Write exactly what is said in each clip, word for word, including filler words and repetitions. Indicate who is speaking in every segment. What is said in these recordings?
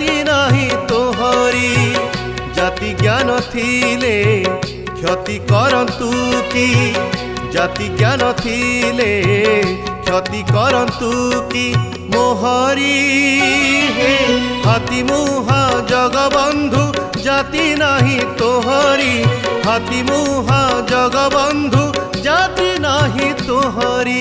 Speaker 1: जाति नहीं तोहरी जाति ज्ञान थिले क्षति करंतु की जाति ज्ञान थिले क्षति करंतु की मोहरी हे हाथी मुहा जगबंधु जाति नहीं तोहरी हाथी मुहा जगबंधु जाति नहीं तोहरी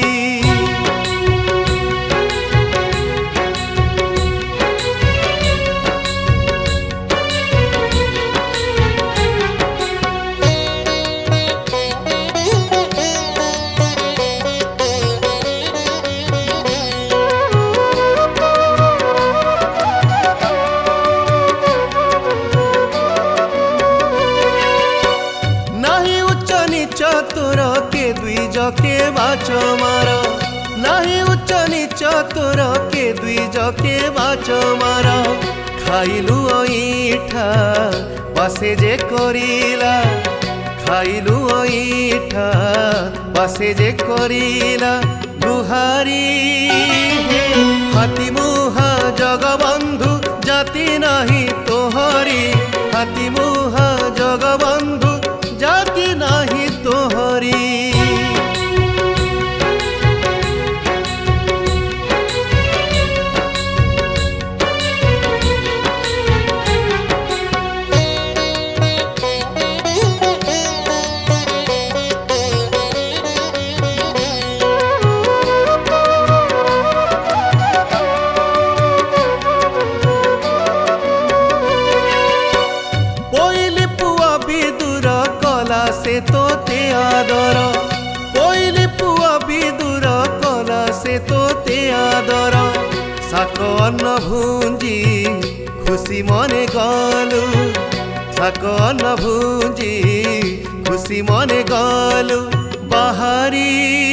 Speaker 1: तोर के द्विज के बाच मार नहीं उच्च नीच तोर के द्विज के बाच मार खाइलु ईठा बसे जे करिला खाइलु ईठा बसे जे करिला गुहारी हाथी मुहा जगबंधु जाति नहीं तोहरी हाथी मुहा जगबंधु जाति नहीं तोहरी से तोते आदर कोइली पुआ विदुर कला से तोते आदर साक अन्न भुंजी खुशी मने गलु साक अन्न भुंजी खुशी मने गलु बाहारी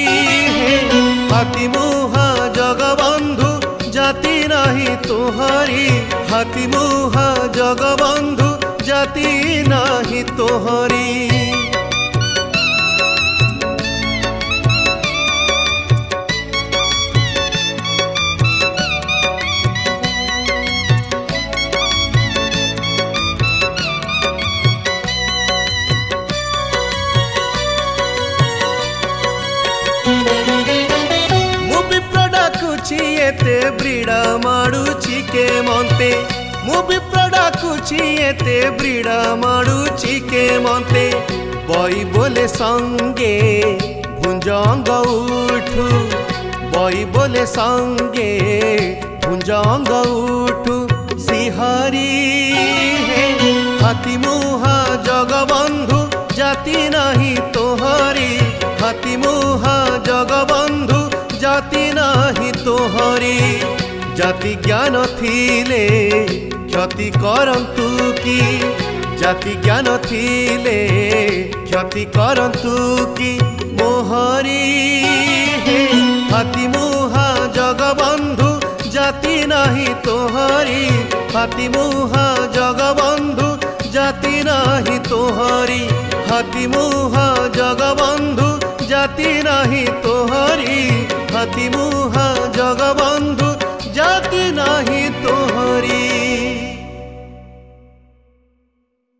Speaker 1: हाथी मुहा जगबंधु जाति नहीं तोहरी हाथी मुहा जगबंधु जाति नहीं तोहरी एते ब्रीड़ा माडुची के मंते मु विप्रड़ा कुची एते ब्रीड़ा माडुची के मंते बई बोले संगे भुंजंग उठू बई बोले संगे भुंजंग उठू सिहरी हाथी मुहा जगबंधु जाति नहीं तोहरी हाथी मुहा जगबंधु जाति नहीं तोहरी जाति ज्ञान थिले क्षति करंतु की जाति ज्ञान थिले क्षति करंतु की मोहरी हाथी मुहा जगबंधु जाति नहीं तोहरी हाथी मुहा जगबंधु जाति नहीं तोहरी हाथी मुहा जगबंधु जाति नहीं तोहरी हाथी मुहा जगबंधु